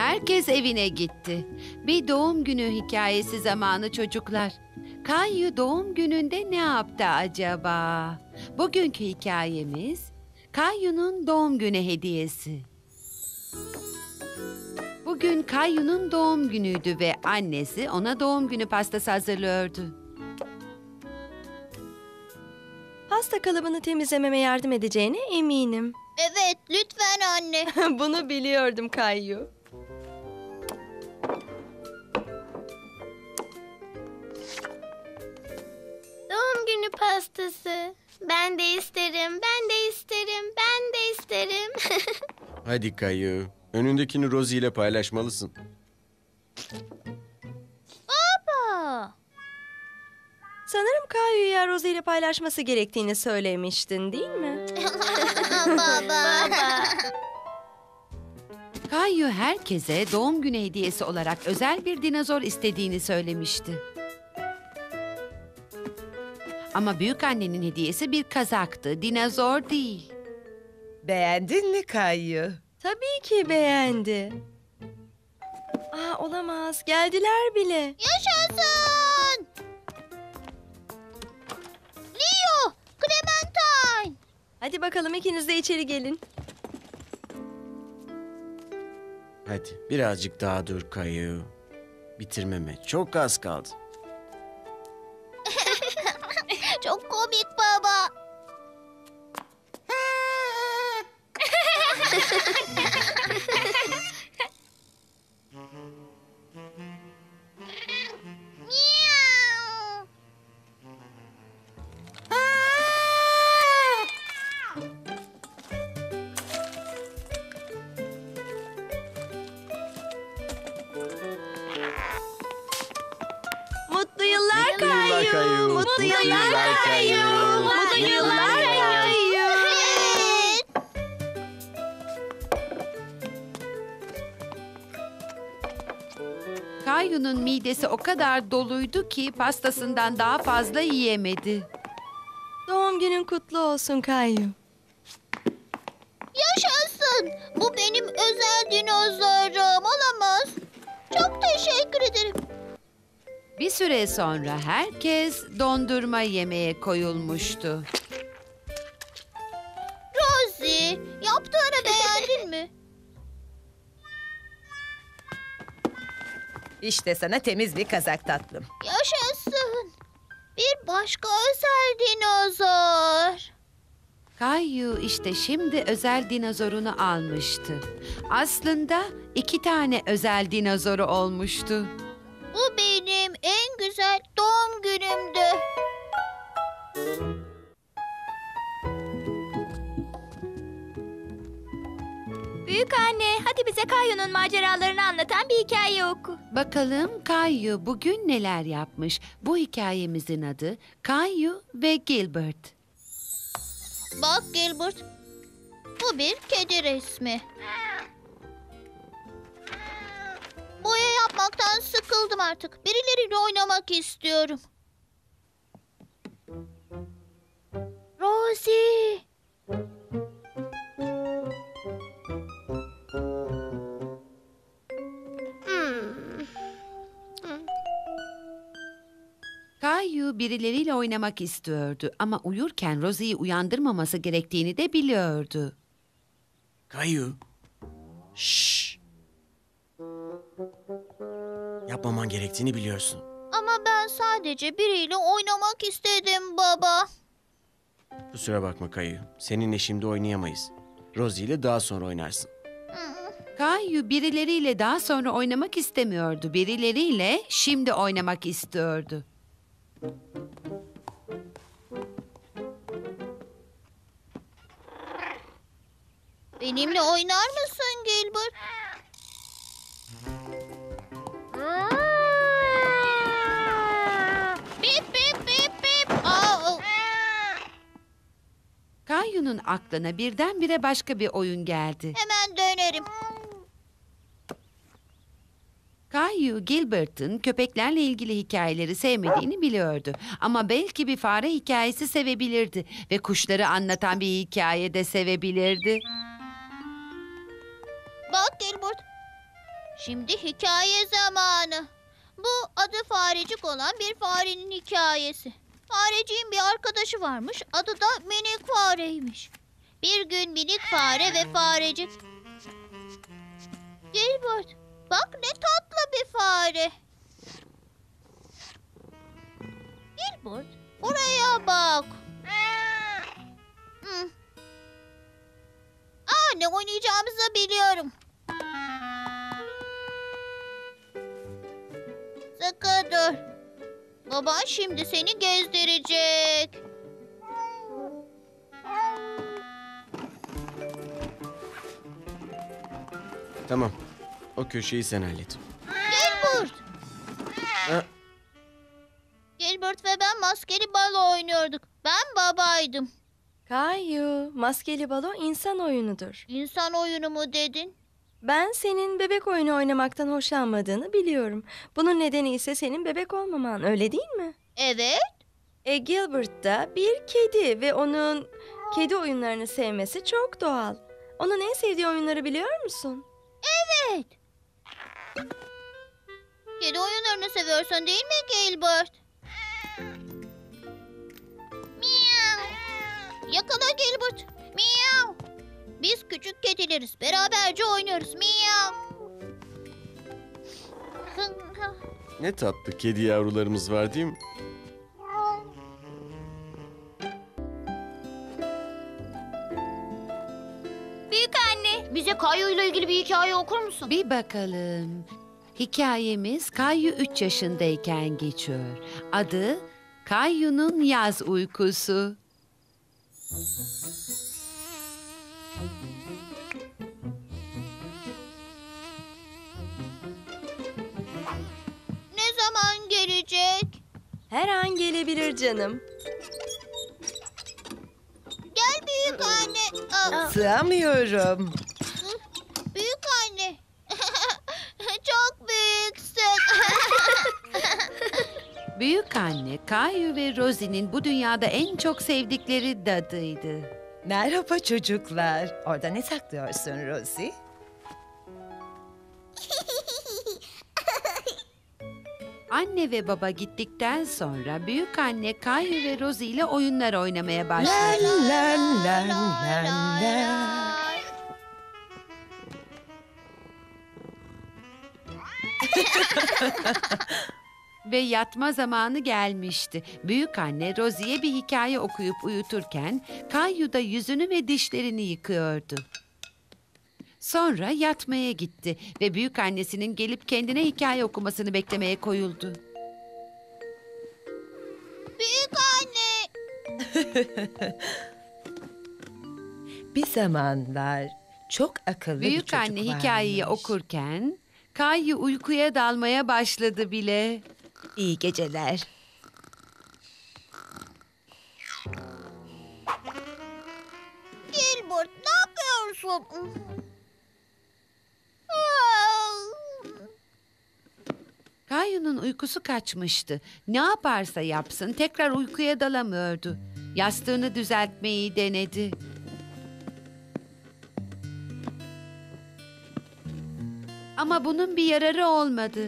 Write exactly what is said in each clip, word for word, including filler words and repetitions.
Herkes evine gitti. Bir doğum günü hikayesi zamanı çocuklar. Kayu doğum gününde ne yaptı acaba? Bugünkü hikayemiz Kayu'nun doğum günü hediyesi. Bugün Kayu'nun doğum günüydü ve annesi ona doğum günü pastası hazırlıyordu. Pasta kalıbını temizlememe yardım edeceğine eminim. Evet, lütfen anne. Bunu biliyordum Kayu. Doğum günü pastası. Ben de isterim, ben de isterim, ben de isterim. Hadi Kayu. Önündekini Rosie ile paylaşmalısın. Baba. Sanırım Kayu'ya Rosie ile paylaşması gerektiğini söylemiştin, değil mi? Baba. Kayu herkese doğum günü hediyesi olarak özel bir dinozor istediğini söylemişti. Ama büyükannenin hediyesi bir kazaktı, dinozor değil. Beğendin mi Kayu? Tabii ki beğendi. Aa, olamaz. Geldiler bile. Yaşasın! Leo, Clementine. Hadi bakalım ikiniz de içeri gelin. Hadi birazcık daha dur Kayu. Bitirmeme çok az kaldı. Çok komik baba. Miau. Mutlu yıllar Mutlu yıllar Kayu. Kayu. Mutlu yıllar Kayu. Mutlu yıllar Kayu. Evet. Kayu'nun midesi o kadar doluydu ki pastasından daha fazla yiyemedi. Doğum günün kutlu olsun Kayu. Yaşasın. Bu benim özel dinozorum. Olamaz. Çok teşekkür ederim. Bir süre sonra herkes dondurma yemeye koyulmuştu. Rosie, yaptığını beğendin mi? İşte sana temiz bir kazak tatlım. Yaşasın. Bir başka özel dinozor. Kayu işte şimdi özel dinozorunu almıştı. Aslında iki tane özel dinozoru olmuştu. Bu benim en güzel doğum günümdü. Büyük anne, hadi bize Kayu'nun maceralarını anlatan bir hikaye oku. Bakalım Kayu bugün neler yapmış? Bu hikayemizin adı Kayu ve Gilbert. Bak Gilbert, bu bir kedi resmi. Boya yapmaktan sıkıldım artık. Birileriyle oynamak istiyorum. Rosie. Hmm. Kayu birileriyle oynamak istiyordu ama uyurken Rosie'yi uyandırmaması gerektiğini de biliyordu. Kayu. Şşş. Yapmaman gerektiğini biliyorsun. Ama ben sadece biriyle oynamak istedim baba. Kusura bakma Kayu. Seninle şimdi oynayamayız. Rosie ile daha sonra oynarsın. Kayu birileriyle daha sonra oynamak istemiyordu. Birileriyle şimdi oynamak istiyordu. Benimle oynar mısın Gilbert? Bip bip bip bip. Aa, Kayu'nun aklına birdenbire başka bir oyun geldi. hemen dönerim. Kayu, Gilbert'ın köpeklerle ilgili hikayeleri sevmediğini biliyordu. Ama belki bir fare hikayesi sevebilirdi ve kuşları anlatan bir hikaye de sevebilirdi. Bak Gilbert, Şimdi hikaye zamanı. Bu adı Farecik olan bir farenin hikayesi. Farecik'in bir arkadaşı varmış. Adı da Minik Fare'ymiş. Bir gün Minik Fare ve Farecik. Gilbert, bak ne tatlı bir fare. Gilbert, oraya bak. Hmm. Aa, ne oynayacağımızı biliyorum. Sıkı dur. Baban şimdi seni gezdirecek. Tamam. O köşeyi sen hallet. Gilbert. Ha, Gilbert ve ben maskeli balo oynuyorduk. Ben babaydım. Kayu, maskeli balo insan oyunudur. İnsan oyunu mu dedin? Ben senin bebek oyunu oynamaktan hoşlanmadığını biliyorum. Bunun nedeni ise senin bebek olmaman, öyle değil mi? Evet. E Gilbert da bir kedi ve onun kedi oyunlarını sevmesi çok doğal. Onun en sevdiği oyunları biliyor musun? Evet. Kedi oyunlarını seviyorsun değil mi Gilbert? Miau. Yakala Gilbert. Miau. Biz küçük kedileriz. Beraberce oynuyoruz. Miau. ne tatlı kedi yavrularımız var değil mi? Büyük anne, bize Kayu ile ilgili bir hikaye okur musun? Bir bakalım. Hikayemiz Kayu üç yaşındayken geçiyor. Adı Kayu'nun Yaz Uykusu. Ne zaman gelecek? Her an gelebilir canım. Gel büyük anne. Aa, Sığamıyorum. büyük anne. Çok büyüksün. Büyük anne Kayu ve Rosie'nin bu dünyada en çok sevdikleri dadıydı. Merhaba çocuklar. Orada ne saklıyorsun Rosie? Anne ve baba gittikten sonra büyük anne Kayu ve Rosie ile oyunlar oynamaya başladı. La la la la la. Ve yatma zamanı gelmişti. Büyük anne Rosie'ye bir hikaye okuyup uyuturken Kayu da yüzünü ve dişlerini yıkıyordu. Sonra yatmaya gitti ve büyük annesinin gelip kendine hikaye okumasını beklemeye koyuldu. Büyük anne. Bir zamanlar çok akıllı bir Büyük çocuk anne hikayeyi varmış. okurken Kayu uykuya dalmaya başladı bile. İyi geceler. Gilbert, ne yapıyorsun? Kayu'nun uykusu kaçmıştı. Ne yaparsa yapsın tekrar uykuya dalamıyordu. Yastığını düzeltmeyi denedi. Ama bunun bir yararı olmadı.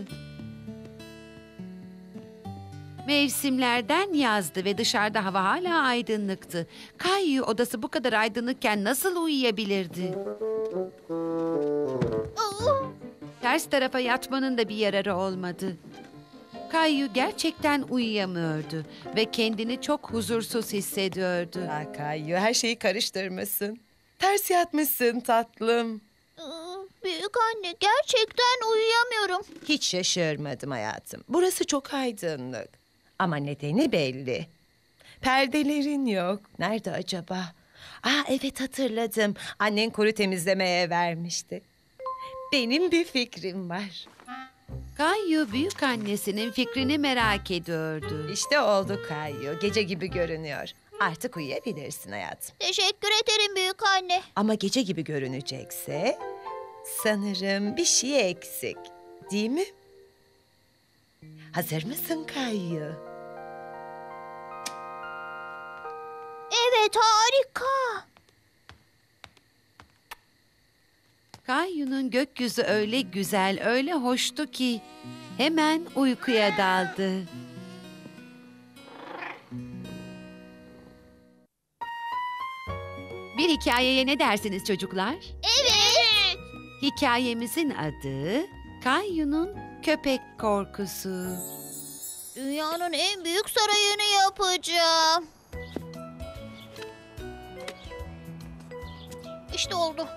Mevsimlerden yazdı ve dışarıda hava hala aydınlıktı. Kayu odası bu kadar aydınlıkken nasıl uyuyabilirdi? Ters tarafa yatmanın da bir yararı olmadı. Kayu gerçekten uyuyamıyordu ve kendini çok huzursuz hissediyordu. Ah Kayu, her şeyi karıştırmışsın. Ters yatmışsın tatlım. Büyük anne, gerçekten uyuyamıyorum. Hiç şaşırmadım hayatım. Burası çok aydınlık. Ama nedeni belli. Perdelerin yok. Nerede acaba? Aa evet hatırladım. Annen kuru temizlemeye vermişti. Benim bir fikrim var. Kayu büyük annesinin fikrini merak ediyordu. İşte oldu Kayu. Gece gibi görünüyor. Artık uyuyabilirsin hayatım. Teşekkür ederim büyük anne. Ama gece gibi görünecekse sanırım bir şey eksik. Değil mi? Hazır mısın Kayu? Evet, harika. Kayu'nun gökyüzü öyle güzel, öyle hoştu ki hemen uykuya daldı. Bir hikayeye ne dersiniz çocuklar? Evet. Hikayemizin adı Kayu'nun köpek korkusu. Dünyanın en büyük sarayını yapacağım. İşte oldu.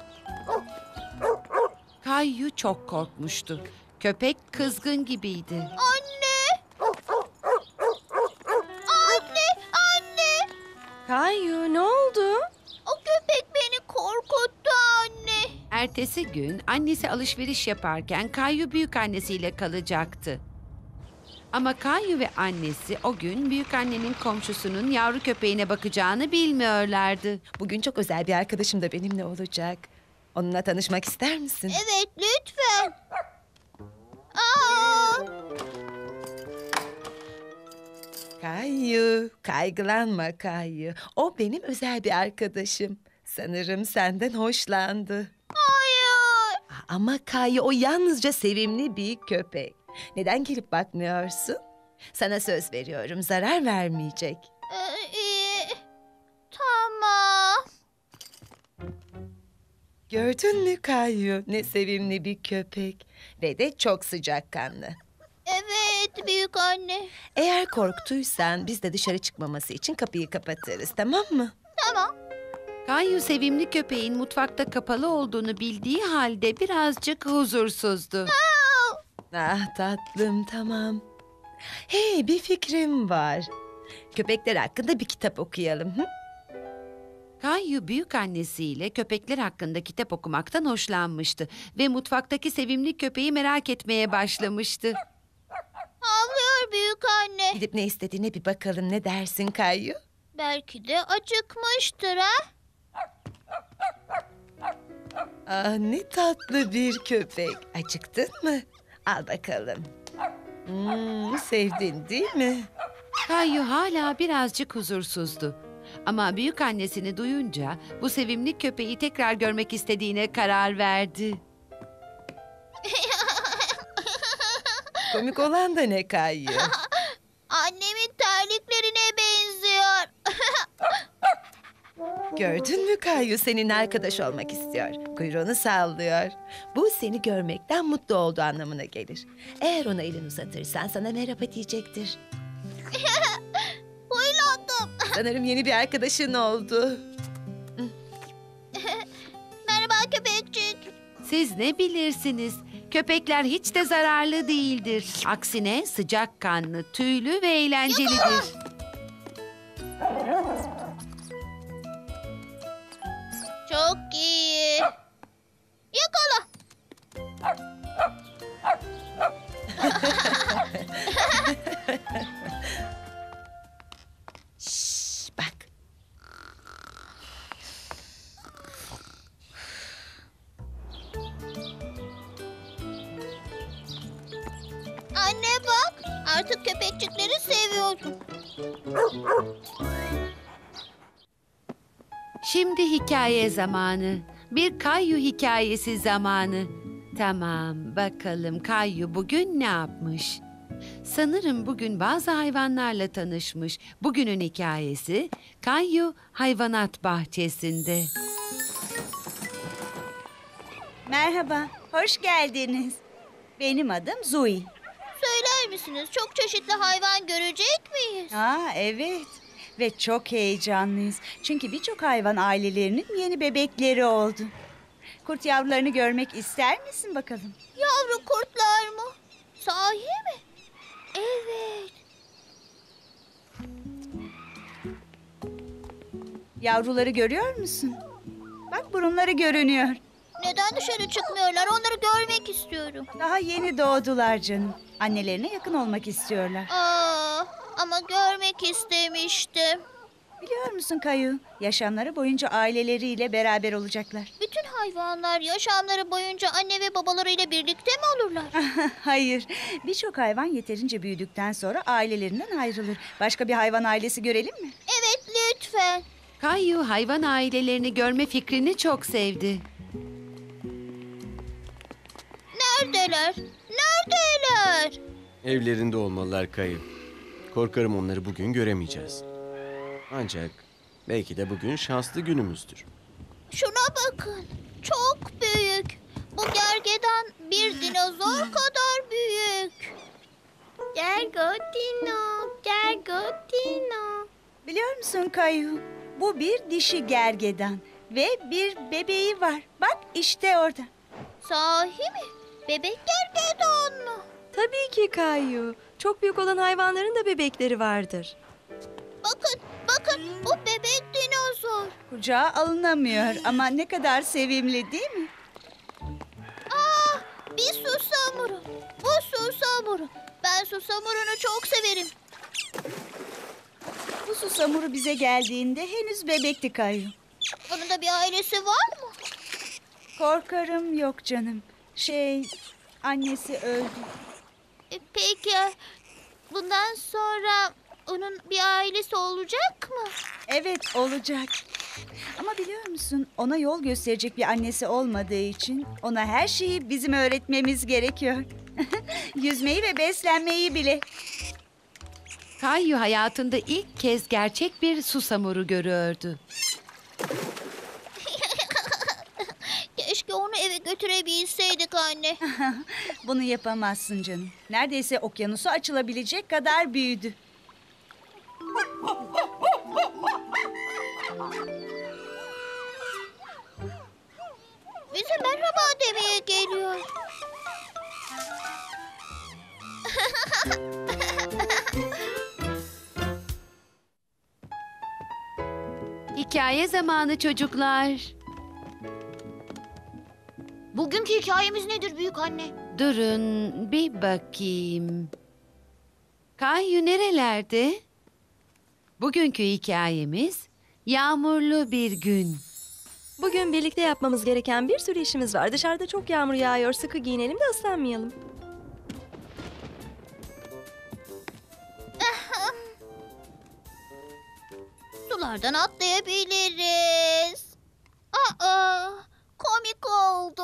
Kayu çok korkmuştu. Köpek kızgın gibiydi. Anne! Anne! Anne! Kayu ne oldu? O köpek beni korkuttu anne. Ertesi gün annesi alışveriş yaparken Kayu büyükannesiyle kalacaktı. Ama Kayu ve annesi o gün büyükannenin komşusunun yavru köpeğine bakacağını bilmiyorlardı. Bugün çok özel bir arkadaşım da benimle olacak. Onunla tanışmak ister misin? Evet lütfen. Aa! Kayu, kaygılanma Kayu. O benim özel bir arkadaşım. Sanırım senden hoşlandı. Hayır. Ama Kayu o yalnızca sevimli bir köpek. Neden gelip bakmıyorsun? Sana söz veriyorum, zarar vermeyecek. Ee, iyi. Tamam. Gördün mü Kayu? Ne sevimli bir köpek. Ve de çok sıcakkanlı. Evet büyük anne. Eğer korktuysan biz de dışarı çıkmaması için kapıyı kapatırız, tamam mı? Tamam. Kayu sevimli köpeğin mutfakta kapalı olduğunu bildiği halde birazcık huzursuzdu. Ah tatlım, tamam. Hey, bir fikrim var. Köpekler hakkında bir kitap okuyalım. Hı? Kayu büyükannesiyle köpekler hakkında kitap okumaktan hoşlanmıştı ve mutfaktaki sevimli köpeği merak etmeye başlamıştı. Havlıyor büyük anne. Gidip ne istediğine bir bakalım, ne dersin Kayu? Belki de acıkmıştır ha. Ah, ne tatlı bir köpek. Acıktın mı? Al bakalım. Hmm, sevdin değil mi? Kayu hala birazcık huzursuzdu. Ama büyükannesini duyunca bu sevimli köpeği tekrar görmek istediğine karar verdi. Komik olan da ne Kayu? Annemin terliklerine benziyor. Gördün mü Kayu, seninle arkadaş olmak istiyor. Kuyruğunu sallıyor. Bu seni görmekten mutlu olduğu anlamına gelir. Eğer ona elini uzatırsan sana merhaba diyecektir. Huylandım. Sanırım yeni bir arkadaşın oldu. Merhaba köpekçik. Siz ne bilirsiniz? Köpekler hiç de zararlı değildir. Aksine sıcakkanlı, tüylü ve eğlencelidir. Çok iyi. Yakala. Şşş, bak. Anne bak. Artık köpekçikleri seviyorum. Şimdi hikaye zamanı. Bir Kayu hikayesi zamanı. Tamam, bakalım Kayu bugün ne yapmış? Sanırım bugün bazı hayvanlarla tanışmış. Bugünün hikayesi Kayu hayvanat bahçesinde. Merhaba, hoş geldiniz. Benim adım Zoe. Söyler misiniz çok çeşitli hayvan görecek miyiz? Aa, evet. Ve çok heyecanlıyız. Çünkü birçok hayvan ailelerinin yeni bebekleri oldu. Kurt yavrularını görmek ister misin bakalım? Yavru kurtlar mı? Sahi mi? Evet. Yavruları görüyor musun? Bak burunları görünüyor. Neden dışarı çıkmıyorlar? Onları görmek istiyorum. Daha yeni doğdular canım. Annelerine yakın olmak istiyorlar. Aa, ama görmek istemiştim. Biliyor musun Kayu? Yaşamları boyunca aileleriyle beraber olacaklar. Bütün hayvanlar yaşamları boyunca anne ve babalarıyla birlikte mi olurlar? Hayır. Birçok hayvan yeterince büyüdükten sonra ailelerinden ayrılır. Başka bir hayvan ailesi görelim mi? Evet lütfen. Kayu hayvan ailelerini görme fikrini çok sevdi. Neredeler? Neredeler? Evlerinde olmalılar Kayu. Korkarım onları bugün göremeyeceğiz. Ancak belki de bugün şanslı günümüzdür. Şuna bakın. Çok büyük. Bu gergedan bir dinozor kadar büyük. Gergotino, Gergotino. Biliyor musun Kayu? Bu bir dişi gergedan ve bir bebeği var. Bak işte orada. Sahi mi? Bebek gergedan mı? Tabii ki Kayu. Çok büyük olan hayvanların da bebekleri vardır. Bakın, bakın bu bebek dinozor. Kucağa alınamıyor ama ne kadar sevimli değil mi? Aa, bir susamuru. Bu susamuru. Ben susamurunu çok severim. Bu susamuru bize geldiğinde henüz bebekti Kayu. Onun da bir ailesi var mı? Korkarım yok canım. Şey, annesi öldü. E, peki bundan sonra onun bir ailesi olacak mı? Evet olacak. Ama biliyor musun ona yol gösterecek bir annesi olmadığı için ona her şeyi bizim öğretmemiz gerekiyor. Yüzmeyi ve beslenmeyi bile. Kayu hayatında ilk kez gerçek bir susamuru görüyordu. Keşke onu eve götürebilseydik anne. Bunu yapamazsın canım. Neredeyse okyanusu açılabilecek kadar büyüdü. Bize merhaba demeye geliyor. Hikaye zamanı çocuklar. Bugünkü hikayemiz nedir büyük anne? Durun bir bakayım. Kayu nerelerde? Bugünkü hikayemiz yağmurlu bir gün. Bugün birlikte yapmamız gereken bir sürü işimiz var. Dışarıda çok yağmur yağıyor. Sıkı giyinelim de ıslanmayalım. Sulardan atlayabiliriz. Aa, komik oldu.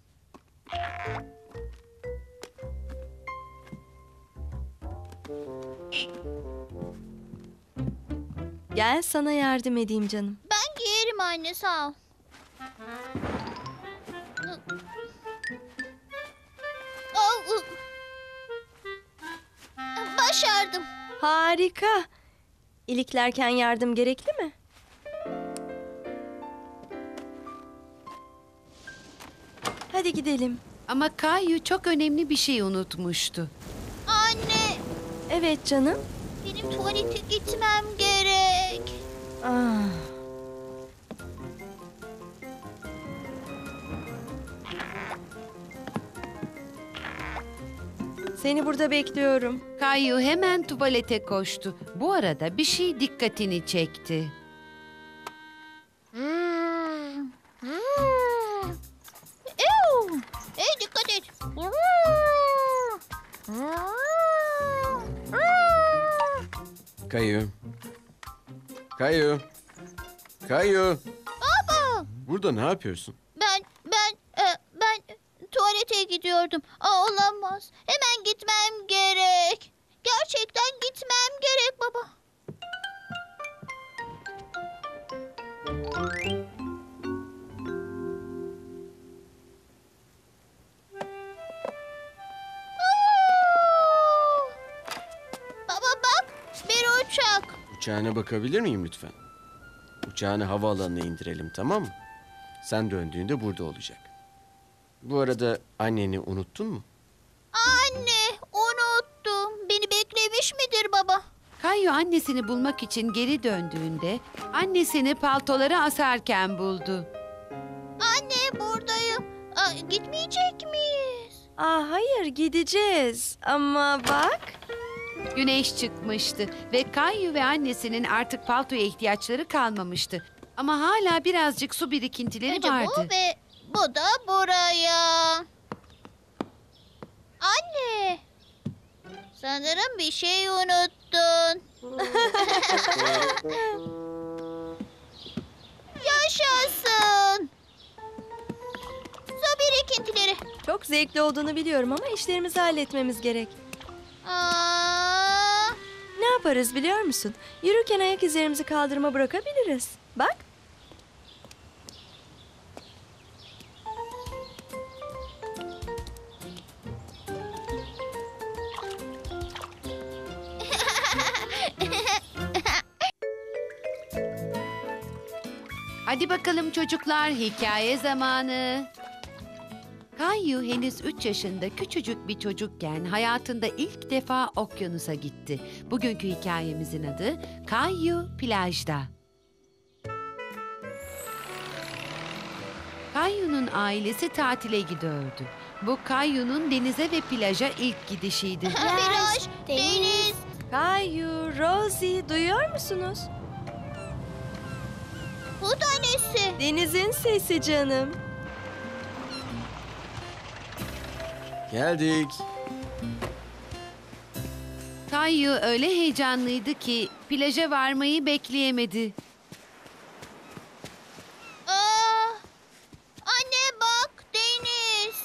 Gel sana yardım edeyim canım. Ben giyerim anne, sağ ol. Au, başardım. Harika. İliklerken yardım gerekli mi? Hadi gidelim. Ama Kayu çok önemli bir şey unutmuştu. Anne, Evet canım. benim tuvalete gitmem gerek. Ah. Seni burada bekliyorum. Kayu hemen tuvalete koştu. Bu arada bir şey dikkatini çekti. Ew! Hey, dikkat et. Kayu. Kayu. Kayu. Baba, Burada ne yapıyorsun? ben ben e, ben tuvalete gidiyordum. Aa, olamaz. Hemen gitmem gerek. Gerçekten gitmem gerek baba. Aa! Baba bak, bir uçak. Uçağına bakabilir miyim lütfen? Uçağını havaalanına indirelim, tamam mı? Sen döndüğünde burada olacak. Bu arada anneni unuttun mu? Anne, unuttum. Beni beklemiş midir baba? Kayu annesini bulmak için geri döndüğünde annesini paltoları asarken buldu. Anne, buradayım. Aa, gitmeyecek miyiz? Aa, hayır gideceğiz. Ama bak. Güneş çıkmıştı ve Kayu ve annesinin artık paltoya ihtiyaçları kalmamıştı. Ama hala birazcık su birikintileri Önce vardı. bu ve bu da buraya. Anne, sanırım bir şey unuttun. Yaşasın. Su ekintileri. Çok zevkli olduğunu biliyorum ama işlerimizi halletmemiz gerek. Aa, Ne yaparız biliyor musun? Yürürken ayak izlerimizi kaldırıma bırakabiliriz. Bak. Hadi bakalım çocuklar, hikaye zamanı. Kayu henüz üç yaşında küçücük bir çocukken hayatında ilk defa okyanusa gitti. Bugünkü hikayemizin adı Kayu Plajda. Kayu'nun ailesi tatile gidiyordu. Bu Kayu'nun denize ve plaja ilk gidişiydi. Plaj, deniz. Kayu, Rosie duyuyor musunuz? Bu da nesi? Denizin sesi canım. Geldik. Kayu öyle heyecanlıydı ki plaja varmayı bekleyemedi. Aa, anne bak, deniz.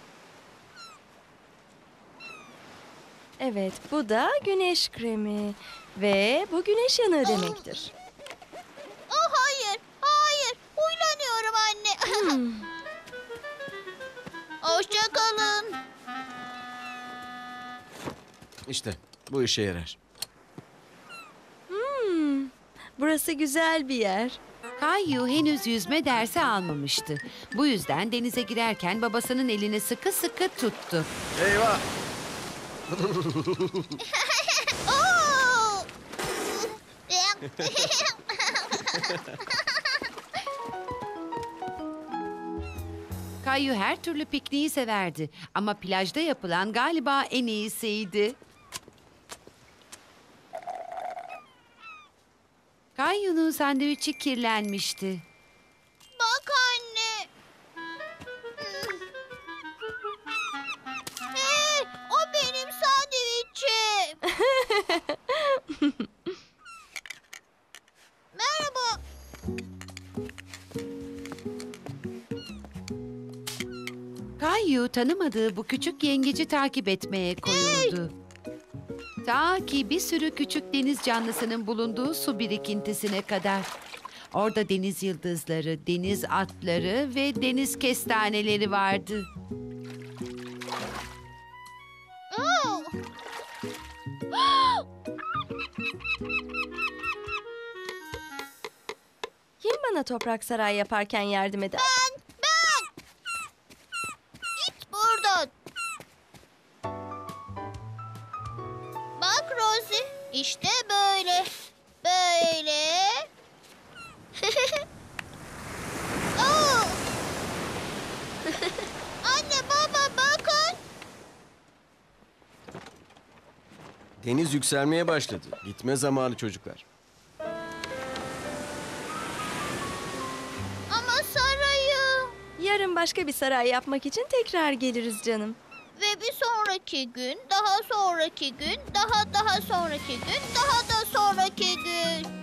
Evet, bu da güneş kremi. Ve bu güneş yanığı demektir. Oh, hayır, hayır. Huylanıyorum anne. Hmm. Hoşça kalın. İşte bu işe yarar. Hmm, burası güzel bir yer. Kayu henüz yüzme dersi almamıştı. Bu yüzden denize girerken babasının elini sıkı sıkı tuttu. Eyvah! Oo! Kayu her türlü pikniği severdi ama plajda yapılan galiba en iyisiydi. Kayu'nun sandviçi kirlenmişti. Bak anne. Hey, o benim sandviçim. Merhaba. Kayu tanımadığı bu küçük yengeci takip etmeye koyuldu. Ta ki bir sürü küçük deniz canlısının bulunduğu su birikintisine kadar. Orada deniz yıldızları, deniz atları ve deniz kestaneleri vardı. Oo. Kim bana toprak saray yaparken yardım eder? Ben, ben. Git buradan. Bak Rosie, işte böyle. Böyle. Oo. Anne, baba bakın. Deniz yükselmeye başladı. Gitme zamanı çocuklar. Ama sarayı. Yarın başka bir saray yapmak için tekrar geliriz canım. Ve bir sonraki gün, daha sonraki gün, daha daha sonraki gün, daha da sonraki gün.